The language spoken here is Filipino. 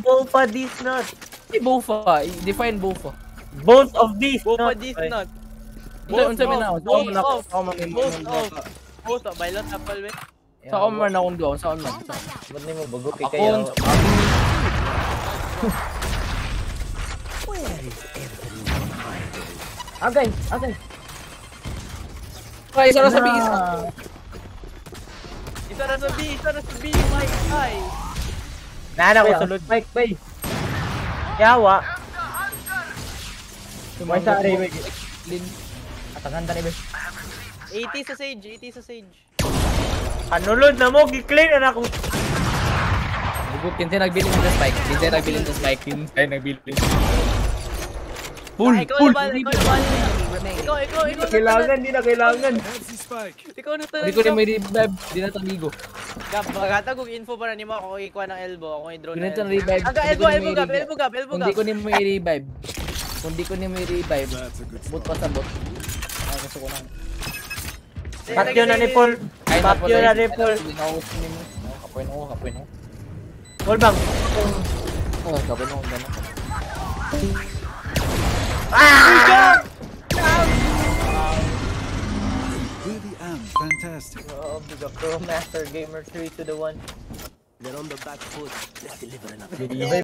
Bofa this not. Bofa, define Bofa. Both of these Bofa not. this not. Unsa man na? Both of. Bailot apple be. Sa Omar na akong doon, sa Omar. Ba't na mo bago kay kayo? Agay. Ay, isa na sa bigis. Isa na sa B, Mike. Ay. Nana ko sulod. Mike, bay. Yawa. May sa rin. Ataganda ni bay. 80 sa Sage. Anulod na mo, gi-clear na akong... Kinsay nagbilin sa spike. Ikaw. Kailangan, di na kailangan. Ikaw na to. Hindi ko na may revive, di na tamigo. Gab, magata kung info para nimo ako ikuha ng elbow, ako i-drone. Ganito na revive. Aga, elbow gab. Hindi ko na may revive. Bot pa sa bot. Ay, gusto ko na. Patyo na ni Paul. Patyo na ni Paul. Kapoy na. Paul bang. Kapoy na. Really am fantastic. Oh, big up Pro Master Gamer 3 to the 1. They're on the back foot. Let's deliver another.